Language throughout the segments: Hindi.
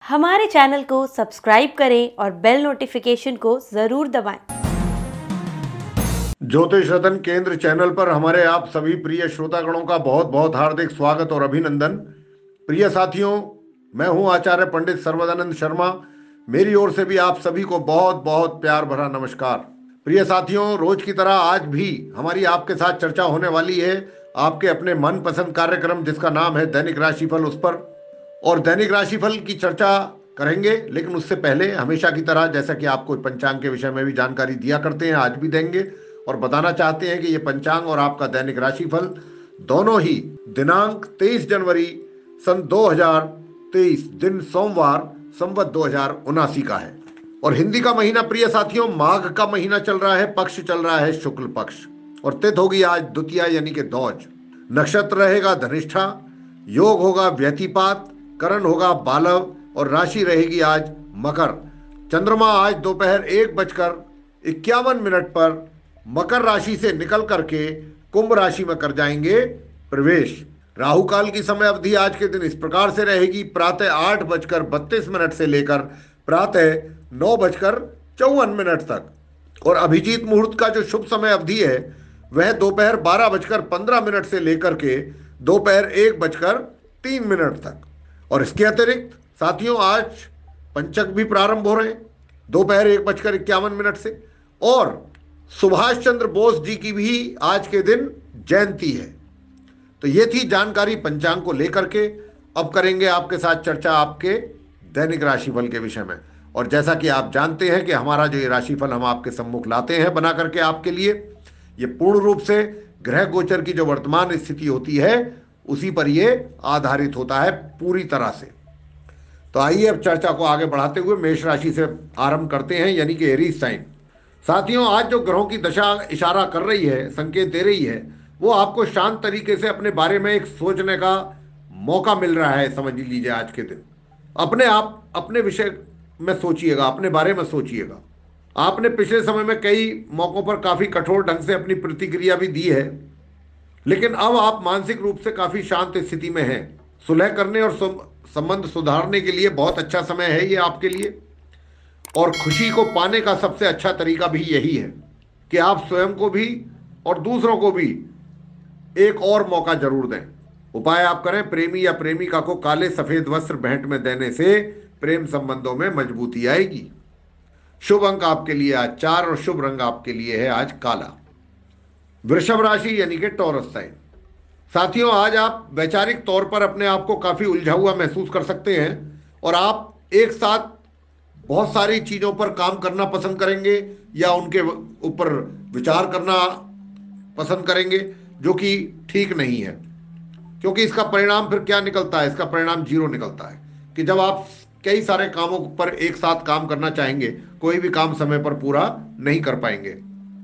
हमारे चैनल को सब्सक्राइब करें और बेल नोटिफिकेशन को जरूर दबाएं। ज्योतिष रतन केंद्र चैनल पर हमारे आप सभी प्रिय श्रोतागणों का बहुत बहुत हार्दिक स्वागत और अभिनंदन। प्रिय साथियों, मैं हूं आचार्य पंडित सर्वदानंद शर्मा। मेरी ओर से भी आप सभी को बहुत बहुत प्यार भरा नमस्कार। प्रिय साथियों, रोज की तरह आज भी हमारी आपके साथ चर्चा होने वाली है आपके अपने मनपसंद कार्यक्रम जिसका नाम है दैनिक राशिफल, उस पर। और दैनिक राशिफल की चर्चा करेंगे, लेकिन उससे पहले हमेशा की तरह जैसा कि आपको पंचांग के विषय में भी जानकारी दिया करते हैं, आज भी देंगे और बताना चाहते हैं कि ये पंचांग और आपका दैनिक राशिफल दोनों ही दिनांक 23 जनवरी सन 2023 दिन सोमवार संवत 2079 का है। और हिंदी का महीना प्रिय साथियों माघ का महीना चल रहा है, पक्ष चल रहा है शुक्ल पक्ष, और तिथि होगी आज द्वितीया यानी कि दौज। नक्षत्र रहेगा धनिष्ठा, योग होगा व्यतिपात, करण होगा बालव और राशि रहेगी आज मकर। चंद्रमा आज दोपहर 1:51 पर मकर राशि से निकल करके कुंभ राशि में कर जाएंगे प्रवेश। राहु काल की समय अवधि आज के दिन इस प्रकार से रहेगी, प्रातः 8:32 से लेकर प्रातः 9:54 तक। और अभिजीत मुहूर्त का जो शुभ समय अवधि है वह दोपहर 12:15 से लेकर के दोपहर 1:03 तक। और इसके अतिरिक्त साथियों आज पंचक भी प्रारंभ हो रहे हैं दोपहर 1:51 से। और सुभाष चंद्र बोस जी की भी आज के दिन जयंती है। तो ये थी जानकारी पंचांग को लेकर के। अब करेंगे आपके साथ चर्चा आपके दैनिक राशिफल के विषय में। और जैसा कि आप जानते हैं कि हमारा जो ये राशिफल हम आपके सम्मुख लाते हैं बना करके आपके लिए, ये पूर्ण रूप से ग्रह गोचर की जो वर्तमान स्थिति होती है उसी पर ये आधारित होता है पूरी तरह से। तो आइए अब चर्चा को आगे बढ़ाते हुए मेष राशि से आरंभ करते हैं, यानी कि एरीज साइन। साथियों आज जो ग्रहों की दशा इशारा कर रही है, संकेत दे रही है, वो आपको शांत तरीके से अपने बारे में एक सोचने का मौका मिल रहा है। समझ लीजिए आज के दिन अपने आप अपने विषय में सोचिएगा, अपने बारे में सोचिएगा। आपने पिछले समय में कई मौकों पर काफी कठोर ढंग से अपनी प्रतिक्रिया भी दी है, लेकिन अब आप मानसिक रूप से काफी शांत स्थिति में हैं। सुलह करने और संबंध सुधारने के लिए बहुत अच्छा समय है ये आपके लिए। और खुशी को पाने का सबसे अच्छा तरीका भी यही है कि आप स्वयं को भी और दूसरों को भी एक और मौका जरूर दें। उपाय आप करें, प्रेमी या प्रेमिका को काले सफेद वस्त्र भेंट में देने से प्रेम संबंधों में मजबूती आएगी। शुभ अंक आपके लिए आज 4 और शुभ रंग आपके लिए है आज काला। वृषभ राशि यानी कि टॉरस साइन। साथियों आज आप वैचारिक तौर पर अपने आप को काफी उलझा हुआ महसूस कर सकते हैं और आप एक साथ बहुत सारी चीजों पर काम करना पसंद करेंगे या उनके ऊपर विचार करना पसंद करेंगे, जो कि ठीक नहीं है। क्योंकि इसका परिणाम फिर क्या निकलता है? इसका परिणाम जीरो निकलता है कि जब आप कई सारे कामों पर एक साथ काम करना चाहेंगे, कोई भी काम समय पर पूरा नहीं कर पाएंगे।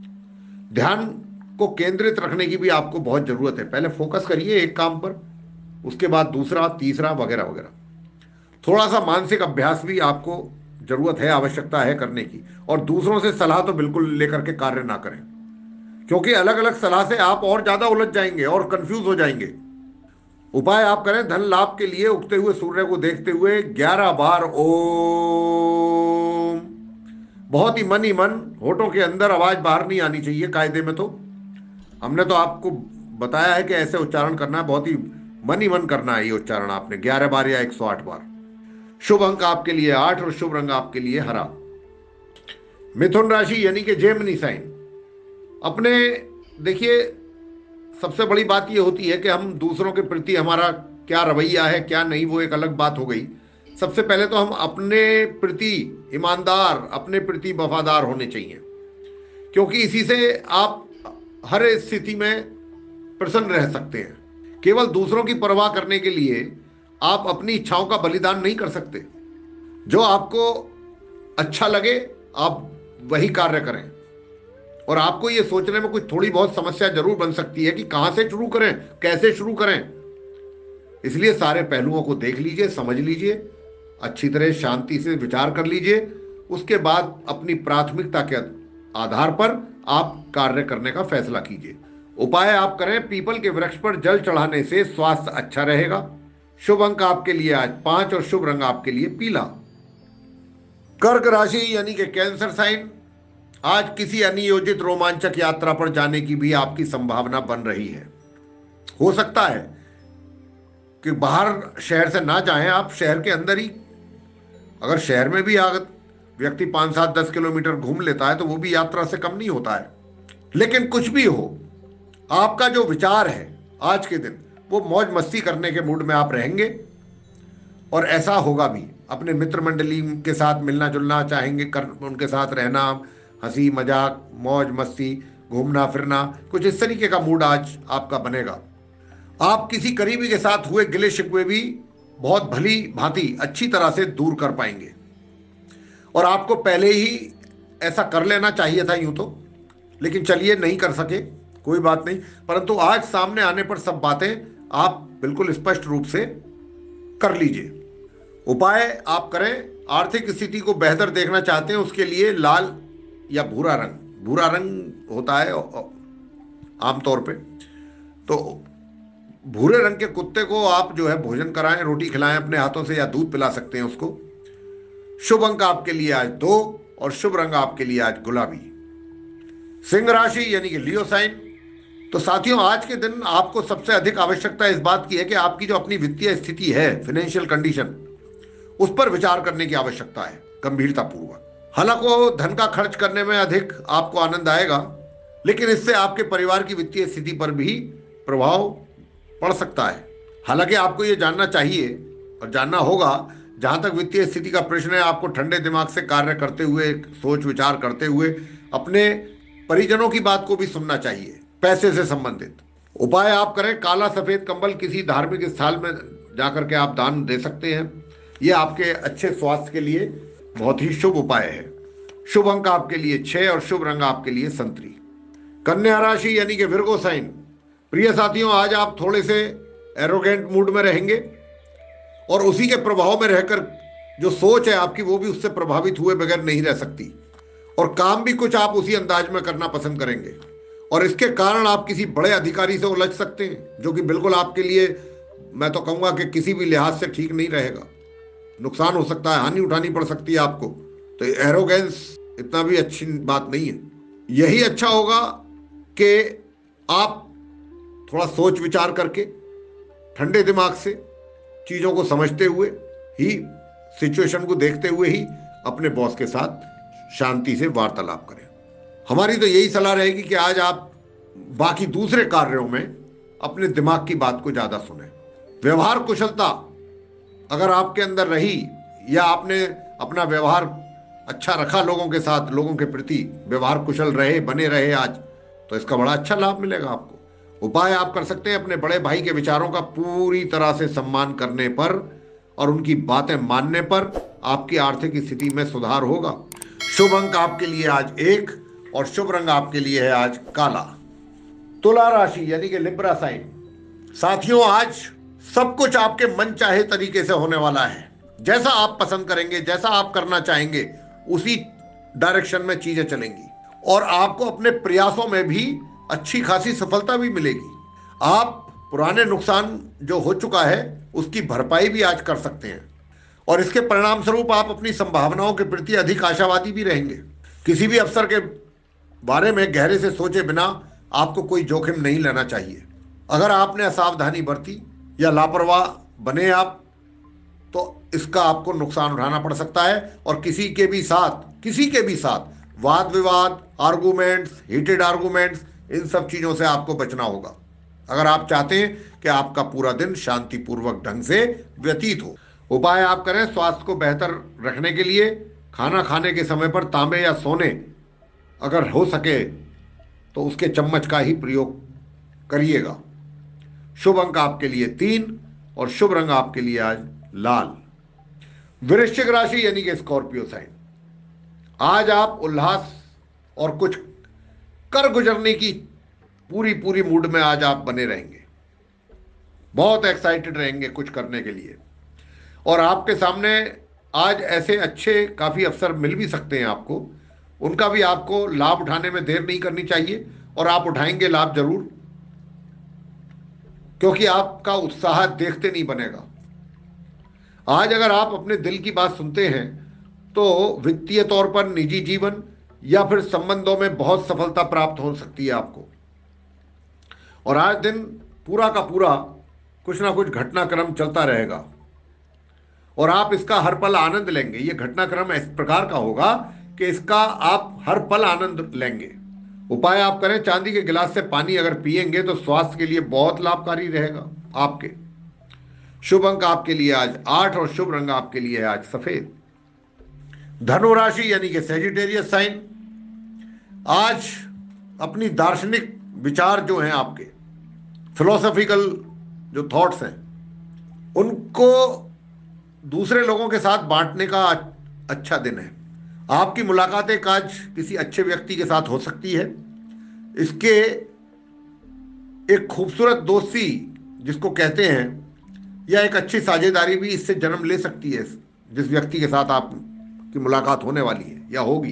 ध्यान को केंद्रित रखने की भी आपको बहुत जरूरत है। पहले फोकस करिए एक काम पर, उसके बाद दूसरा, तीसरा, वगैरह वगैरह। थोड़ा सा मानसिक अभ्यास भी आपको जरूरत है, आवश्यकता है करने की। और दूसरों से सलाह तो बिल्कुल लेकर के कार्य ना करें, क्योंकि अलग अलग सलाह से आप और ज्यादा उलझ जाएंगे और कंफ्यूज हो जाएंगे। उपाय आप करें, धन लाभ के लिए उगते हुए सूर्य को देखते हुए 11 बार ओम। बहुत ही मन, होठों के अंदर आवाज बाहर नहीं आनी चाहिए। कायदे में तो हमने तो आपको बताया है कि ऐसे उच्चारण करना है, बहुत ही मन करना है ये उच्चारण आपने 11 बार या 108 बार। शुभ अंक आपके लिए 8 और शुभ रंग आपके लिए हरा। मिथुन राशि यानी कि जेमिनी साइन। अपने देखिए सबसे बड़ी बात यह होती है कि हम दूसरों के प्रति हमारा क्या रवैया है क्या नहीं, वो एक अलग बात हो गई। सबसे पहले तो हम अपने प्रति ईमानदार, अपने प्रति वफादार होने चाहिए, क्योंकि इसी से आप हर स्थिति में प्रसन्न रह सकते हैं। केवल दूसरों की परवाह करने के लिए आप अपनी इच्छाओं का बलिदान नहीं कर सकते। जो आपको अच्छा लगे आप वही कार्य करें। और आपको यह सोचने में कुछ थोड़ी बहुत समस्या जरूर बन सकती है कि कहां से शुरू करें, कैसे शुरू करें। इसलिए सारे पहलुओं को देख लीजिए, समझ लीजिए, अच्छी तरह शांति से विचार कर लीजिए। उसके बाद अपनी प्राथमिकता के आधार पर आप कार्य करने का फैसला कीजिए। उपाय आप करें, पीपल के वृक्ष पर जल चढ़ाने से स्वास्थ्य अच्छा रहेगा। शुभ अंक आपके लिए आज 5 और शुभ रंग आपके लिए पीला। कर्क राशि यानी कि कैंसर साइन, आज किसी अनियोजित रोमांचक यात्रा पर जाने की भी आपकी संभावना बन रही है। हो सकता है कि बाहर शहर से ना जाएं, आप शहर के अंदर ही, अगर शहर में भी अगर व्यक्ति 5, 7, 10 किलोमीटर घूम लेता है तो वो भी यात्रा से कम नहीं होता है। लेकिन कुछ भी हो, आपका जो विचार है आज के दिन वो मौज मस्ती करने के मूड में आप रहेंगे और ऐसा होगा भी। अपने मित्र मंडली के साथ मिलना जुलना चाहेंगे, उनके साथ रहना, हंसी मजाक मौज मस्ती घूमना फिरना, कुछ इस तरीके का मूड आज आपका बनेगा। आप किसी करीबी के साथ हुए गिले शिकवे भी बहुत भली भांति अच्छी तरह से दूर कर पाएंगे और आपको पहले ही ऐसा कर लेना चाहिए था यूं तो, लेकिन चलिए नहीं कर सके, कोई बात नहीं। परंतु आज सामने आने पर सब बातें आप बिल्कुल स्पष्ट रूप से कर लीजिए। उपाय आप करें, आर्थिक स्थिति को बेहतर देखना चाहते हैं उसके लिए लाल या भूरा रंग होता है आमतौर पे, तो भूरे रंग के कुत्ते को आप जो है भोजन कराएं, रोटी खिलाएं अपने हाथों से या दूध पिला सकते हैं उसको। शुभ अंक आपके लिए आज 2 और शुभ रंग आपके लिए आज गुलाबी। सिंह राशि यानी कि लियो साइन, तो साथियों आज के दिन आपको सबसे अधिक आवश्यकता इस बात की है कि आपकी जो अपनी वित्तीय स्थिति है, फाइनेंशियल कंडीशन, उस पर विचार करने की आवश्यकता है गंभीरतापूर्वक। हालांकि धन का खर्च करने में अधिक आपको आनंद आएगा, लेकिन इससे आपके परिवार की वित्तीय स्थिति पर भी प्रभाव पड़ सकता है। हालांकि आपको यह जानना चाहिए और जानना होगा, जहां तक वित्तीय स्थिति का प्रश्न है, आपको ठंडे दिमाग से कार्य करते हुए, सोच विचार करते हुए अपने परिजनों की बात को भी सुनना चाहिए पैसे से संबंधित। उपाय आप करें, काला सफेद कंबल किसी धार्मिक स्थल में जाकर के आप दान दे सकते हैं। यह आपके अच्छे स्वास्थ्य के लिए बहुत ही शुभ उपाय है। शुभ अंक आपके लिए 6 और शुभ रंग आपके लिए संतरी। कन्या राशि यानी कि विर्गो साइन, प्रिय साथियों आज आप थोड़े से एरोगेंट मूड में रहेंगे और उसी के प्रभाव में रहकर जो सोच है आपकी वो भी उससे प्रभावित हुए बगैर नहीं रह सकती और काम भी कुछ आप उसी अंदाज में करना पसंद करेंगे और इसके कारण आप किसी बड़े अधिकारी से उलझ सकते हैं, जो कि बिल्कुल आपके लिए, मैं तो कहूंगा कि किसी भी लिहाज से ठीक नहीं रहेगा। नुकसान हो सकता है, हानि उठानी पड़ सकती है आपको, तो एरोगेंस इतना भी अच्छी बात नहीं है। यही अच्छा होगा कि आप थोड़ा सोच विचार करके ठंडे दिमाग से चीजों को समझते हुए ही, सिचुएशन को देखते हुए ही अपने बॉस के साथ शांति से वार्तालाप करें। हमारी तो यही सलाह रहेगी कि आज आप बाकी दूसरे कार्यों में अपने दिमाग की बात को ज्यादा सुने। व्यवहार कुशलता अगर आपके अंदर रही या आपने अपना व्यवहार अच्छा रखा लोगों के साथ, लोगों के प्रति व्यवहार कुशल रहे, बने रहे आज, तो इसका बड़ा अच्छा लाभ मिलेगा आपको। उपाय आप कर सकते हैं अपने बड़े भाई के विचारों का पूरी तरह से सम्मान करने पर और उनकी बातें मानने पर आपकी आर्थिक स्थिति में सुधार होगा। शुभ अंक आपके लिए आज 1 और शुभ रंग आपके लिए है आज काला। तुला राशि यानी कि लिब्रा साइन, साथियों आज सब कुछ आपके मन चाहे तरीके से होने वाला है। जैसा आप पसंद करेंगे, जैसा आप करना चाहेंगे, उसी डायरेक्शन में चीजें चलेंगी और आपको अपने प्रयासों में भी अच्छी खासी सफलता भी मिलेगी। आप पुराने नुकसान जो हो चुका है उसकी भरपाई भी आज कर सकते हैं और इसके परिणाम स्वरूप आप अपनी संभावनाओं के प्रति अधिक आशावादी भी रहेंगे। किसी भी अवसर के बारे में गहरे से सोचे बिना आपको कोई जोखिम नहीं लेना चाहिए। अगर आपने असावधानी बरती या लापरवाह बने आप, तो इसका आपको नुकसान उठाना पड़ सकता है और किसी के भी साथ वाद विवाद, आर्गूमेंट्स, हीटेड आर्गूमेंट्स, इन सब चीजों से आपको बचना होगा अगर आप चाहते हैं कि आपका पूरा दिन शांतिपूर्वक ढंग से व्यतीत हो। उपाय आप करें, स्वास्थ्य को बेहतर रखने के लिए खाना खाने के समय पर तांबे या सोने अगर हो सके तो उसके चम्मच का ही प्रयोग करिएगा। शुभ अंक आपके लिए 3 और शुभ रंग आपके लिए आज लाल। वृश्चिक राशि यानी कि स्कॉर्पियो साइन, आज आप उल्लास और कुछ कर गुजरने की पूरी मूड में आज आप बने रहेंगे, बहुत एक्साइटेड रहेंगे कुछ करने के लिए और आपके सामने आज ऐसे अच्छे काफी अवसर मिल भी सकते हैं आपको, उनका भी आपको लाभ उठाने में देर नहीं करनी चाहिए और आप उठाएंगे लाभ जरूर, क्योंकि आपका उत्साह देखते नहीं बनेगा। आज अगर आप अपने दिल की बात सुनते हैं तो वित्तीय तौर पर, निजी जीवन या फिर संबंधों में बहुत सफलता प्राप्त हो सकती है आपको। और आज दिन पूरा का पूरा कुछ ना कुछ घटनाक्रम चलता रहेगा और आप इसका हर पल आनंद लेंगे। ये घटनाक्रम इस प्रकार का होगा कि इसका आप हर पल आनंद लेंगे। उपाय आप करें, चांदी के गिलास से पानी अगर पिएंगे तो स्वास्थ्य के लिए बहुत लाभकारी रहेगा आपके। शुभ अंक आपके लिए आज 8 और शुभ रंग आपके लिए है आज सफेद। धनु राशि यानी कि सेजिटेरियस साइन, आज अपनी दार्शनिक विचार जो हैं आपके, फिलोसॉफिकल जो थॉट्स हैं, उनको दूसरे लोगों के साथ बांटने का अच्छा दिन है। आपकी मुलाकातें आज किसी अच्छे व्यक्ति के साथ हो सकती है। इसके एक खूबसूरत दोस्ती जिसको कहते हैं, या एक अच्छी साझेदारी भी इससे जन्म ले सकती है। जिस व्यक्ति के साथ आपकी मुलाकात होने वाली है या होगी,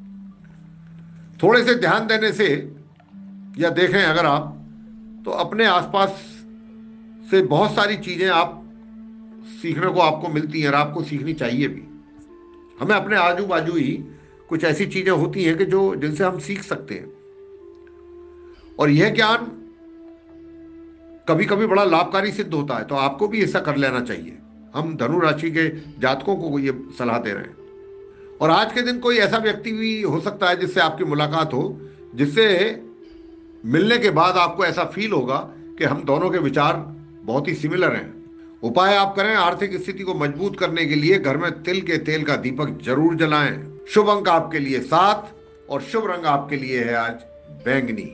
थोड़े से ध्यान देने से या देखें अगर आप, तो अपने आसपास से बहुत सारी चीजें आप सीखने को आपको मिलती हैं और आपको सीखनी चाहिए भी। हमें अपने आजू बाजू ही कुछ ऐसी चीजें होती हैं कि जो जिनसे हम सीख सकते हैं, और यह ज्ञान कभी कभी बड़ा लाभकारी सिद्ध होता है। तो आपको भी ऐसा कर लेना चाहिए। हम धनु राशि के जातकों को ये सलाह दे रहे हैं। और आज के दिन कोई ऐसा व्यक्ति भी हो सकता है जिससे आपकी मुलाकात हो, जिससे मिलने के बाद आपको ऐसा फील होगा कि हम दोनों के विचार बहुत ही सिमिलर हैं। उपाय आप करें, आर्थिक स्थिति को मजबूत करने के लिए घर में तिल के तेल का दीपक जरूर जलाएं। शुभ अंक आपके लिए 7 और शुभ रंग आपके लिए है आज बैंगनी।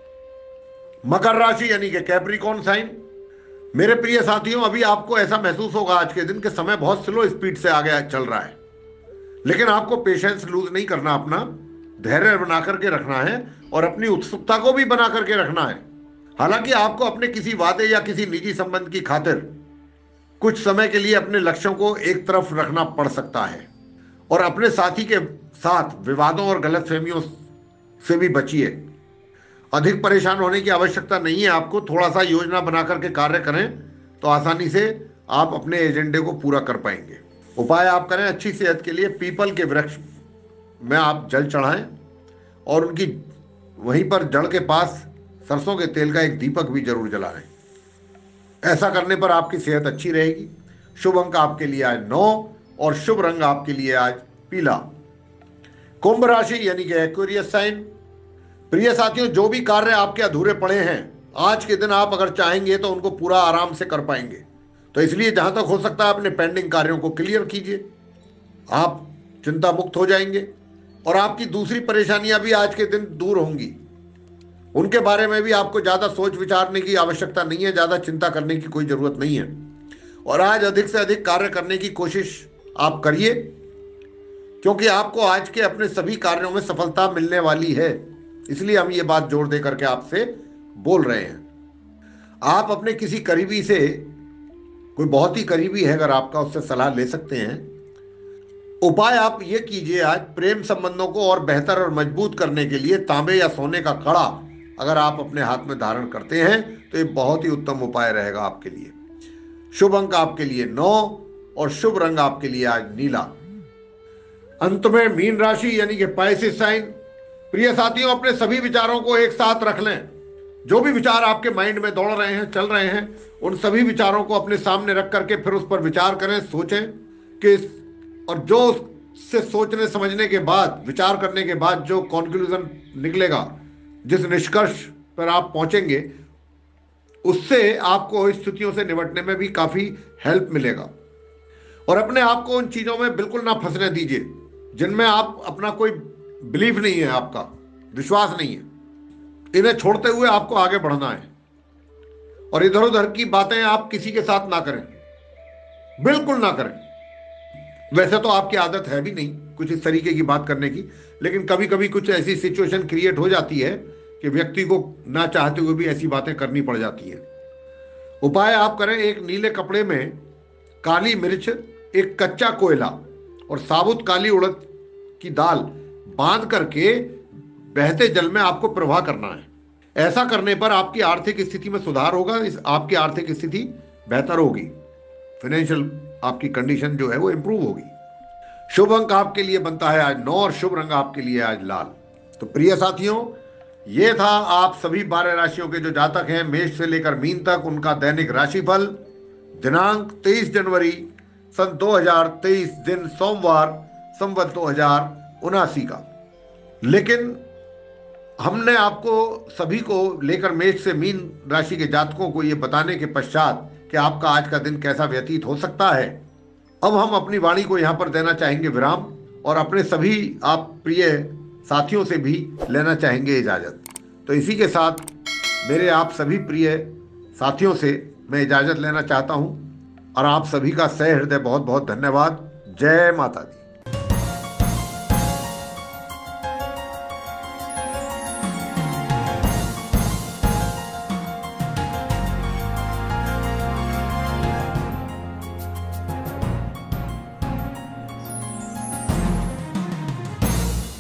मकर राशि यानी कि कैप्रिकॉर्न साइन, मेरे प्रिय साथियों, अभी आपको ऐसा महसूस होगा आज के दिन के समय बहुत स्लो स्पीड से आगे चल रहा है, लेकिन आपको पेशेंस लूज नहीं करना, अपना धैर्य बना करके रखना है और अपनी उत्सुकता को भी बना करके रखना है। हालांकि आपको अपने किसी वादे या किसी निजी संबंध की खातिर कुछ समय के लिए अपने लक्ष्यों को एक तरफ रखना पड़ सकता है, और अपने साथी के साथ विवादों और गलतफहमियों से भी बचिए। अधिक परेशान होने की आवश्यकता नहीं है आपको। थोड़ा सा योजना बना करके कार्य करें तो आसानी से आप अपने एजेंडे को पूरा कर पाएंगे। उपाय आप करें, अच्छी सेहत के लिए पीपल के वृक्ष में आप जल चढ़ाएं और उनकी वहीं पर जड़ के पास सरसों के तेल का एक दीपक भी जरूर जलाएं। ऐसा करने पर आपकी सेहत अच्छी रहेगी। शुभ अंक आपके लिए आज 9 और शुभ रंग आपके लिए आज पीला। कुंभ राशि यानी कि एक्वेरियस साइन, प्रिय साथियों, जो भी कार्य आपके अधूरे पड़े हैं आज के दिन आप अगर चाहेंगे तो उनको पूरा आराम से कर पाएंगे। तो इसलिए जहां तक हो सकता है अपने पेंडिंग कार्यों को क्लियर कीजिए, आप चिंता मुक्त हो जाएंगे और आपकी दूसरी परेशानियां भी आज के दिन दूर होंगी। उनके बारे में भी आपको ज्यादा सोच विचारने की आवश्यकता नहीं है, ज्यादा चिंता करने की कोई जरूरत नहीं है। और आज अधिक से अधिक कार्य करने की कोशिश आप करिए, क्योंकि आपको आज के अपने सभी कार्यों में सफलता मिलने वाली है। इसलिए हम ये बात जोर दे करके आपसे बोल रहे हैं। आप अपने किसी करीबी से, कोई बहुत ही करीबी है अगर आपका, उससे सलाह ले सकते हैं। उपाय आप ये कीजिए, आज प्रेम संबंधों को और बेहतर और मजबूत करने के लिए तांबे या सोने का कड़ा अगर आप अपने हाथ में धारण करते हैं तो ये बहुत ही उत्तम उपाय रहेगा आपके लिए। शुभ अंक आपके लिए 9 और शुभ रंग आपके लिए आज नीला। अंत में मीन राशि यानी कि पाइसेस साइन, प्रिय साथियों, अपने सभी विचारों को एक साथ रख लें। जो भी विचार आपके माइंड में दौड़ रहे हैं, चल रहे हैं, उन सभी विचारों को अपने सामने रख करके फिर उस पर विचार करें, सोचें कि, और जो उससे सोचने समझने के बाद, विचार करने के बाद जो कॉन्क्लूजन निकलेगा, जिस निष्कर्ष पर आप पहुंचेंगे, उससे आपको स्थितियों से निपटने में भी काफी हेल्प मिलेगा। और अपने आप को उन चीजों में बिल्कुल ना फंसने दीजिए जिनमें आप अपना कोई बिलीफ नहीं है, आपका विश्वास नहीं है। इन्हें छोड़ते हुए आपको आगे बढ़ना है और इधर उधर की बातें आप किसी के साथ ना करें, बिल्कुल ना करें। वैसे तो आपकी आदत है भी नहीं कुछ इस तरीके की बात करने की, लेकिन कभी कभी कुछ ऐसी सिचुएशन क्रिएट हो जाती है कि व्यक्ति को ना चाहते हुए भी ऐसी बातें करनी पड़ जाती है। उपाय आप करें, एक नीले कपड़े में काली मिर्च, एक कच्चा कोयला और साबुत काली उड़द की दाल बांध करके बहते जल में आपको प्रवाह करना है। ऐसा करने पर आपकी आर्थिक स्थिति में सुधार होगा, आपकी आर्थिक स्थिति बेहतर होगी, फाइनेंशियल आपकी कंडीशन जो है वो इंप्रूव होगी। शुभ अंक आपके लिए बनता है आज 9 और शुभ रंग आपके लिए आज लाल। तो प्रिय साथियों, ये था आप सभी 12 राशियों के जो जातक हैं मेष से लेकर मीन तक, उनका दैनिक राशिफल दिनांक 23 जनवरी सन 2023, दिन सोमवार, संवत 2079 का। लेकिन हमने आपको सभी को लेकर मेष से मीन राशि के जातकों को ये बताने के पश्चात कि आपका आज का दिन कैसा व्यतीत हो सकता है, अब हम अपनी वाणी को यहाँ पर देना चाहेंगे विराम और अपने सभी आप प्रिय साथियों से भी लेना चाहेंगे इजाज़त। तो इसी के साथ मेरे आप सभी प्रिय साथियों से मैं इजाज़त लेना चाहता हूँ और आप सभी का सह हृदय बहुत बहुत धन्यवाद। जय माता दी।